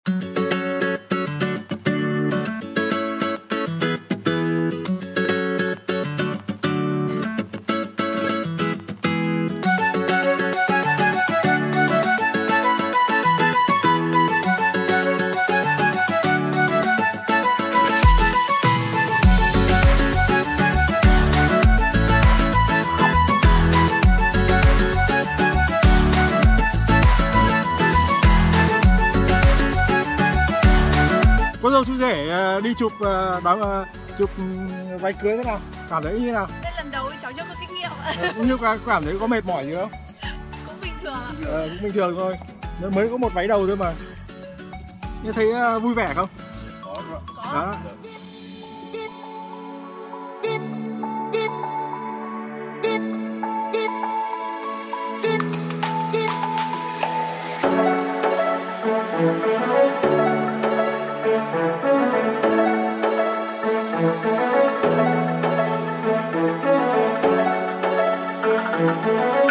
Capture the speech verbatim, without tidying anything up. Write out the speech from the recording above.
Có dâu chú rể đi chụp đám chụp váy cưới thế nào? Cảm thấy như nào? Đây lần đầu cháu chưa có kinh nghiệm. Cũng như cảm thấy có mệt mỏi gì không? Cũng bình thường ạ. Ờ, cũng bình thường thôi. Mới có một váy đầu thôi mà. Như thấy vui vẻ không? Có rồi. Đó. Thank you.